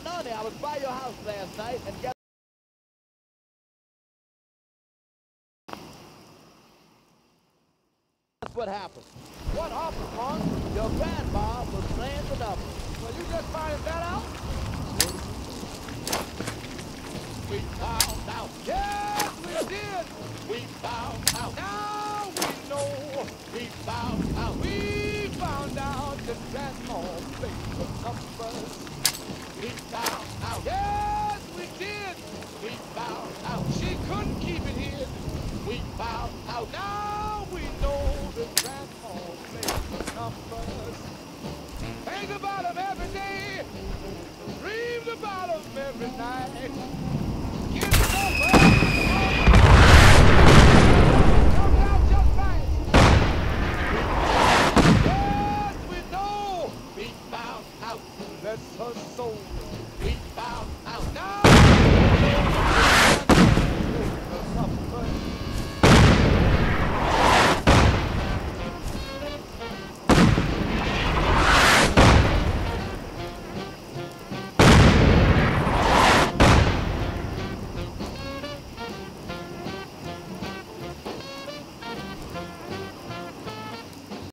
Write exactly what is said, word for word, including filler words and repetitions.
Noni, I was by your house last night, and guess what happened? What happened, Mon? Your grandma was playing the number. Well, you just finding that out? We found out. Yes, we did. We found out. Now we know. We found out. We found out that grandma played the numbers. We found out. Yes, we did. We found out. She couldn't keep it hid. We found out. Now we know that grandma played the numbers. Think about them every day. Dreamed about them every night. Get the number. Comes out just right. Yes, we know. We found out. Bless her soul.